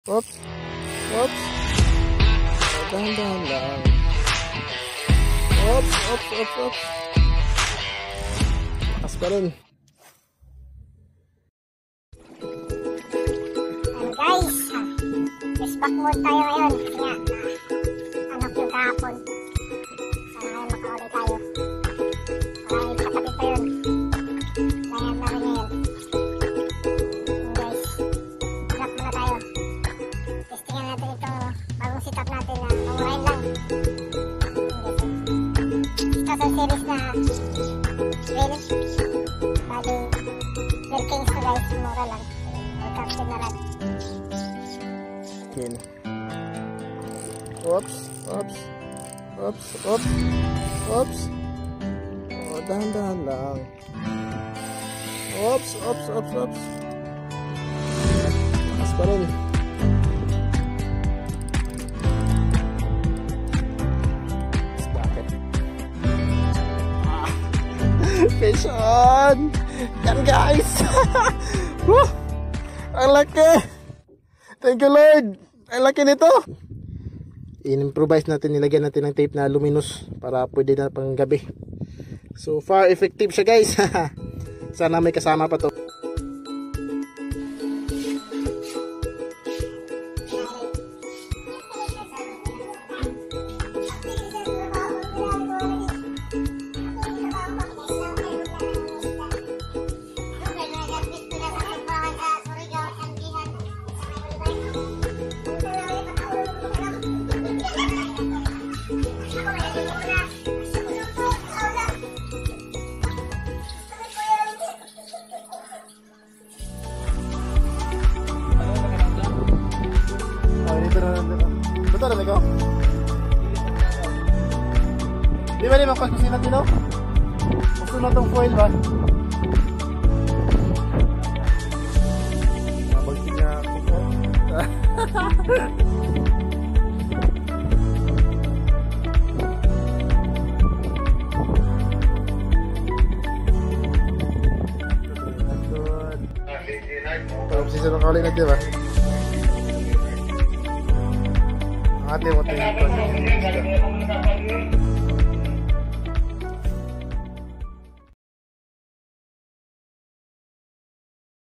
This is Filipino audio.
Oops. Oops. Dahan-dahan lang. Oops. Oops. Oops. Oops. Lakas pa rin. Guys, back mode tayo ngayon. Kaya, anak yung kahapon. Sana ngayon makauli tayo. Para ikatapit pa yun. Layan na rin ngayon. Guys, drop muna tayo. Testingan natin itong bagong setup natin na mamurahin lang. Ito series na drill. Bali, drill kings to guys. Mura lang. Captain na lang. Oops, oops, oops, oops, oops. Oh, dahan-dahan lang. Oops, oops, oops, oops. Lakas pa rin. Bakit? Fish on! Yan guys! Woo! Ang laki! Thank you Lord! Ang laki nito! In-improvise natin, nilagyan natin ng tape na luminous para pwede na pang gabi. So far effective siya guys. Sana may kasama pa to. Betul na ikaw? Di ba naman pagkusin natin no? Gusto na itong foil ba? Mabagsin niya ako po. Pag-obsesyon ng kawalin natin ba? Ate mo tayo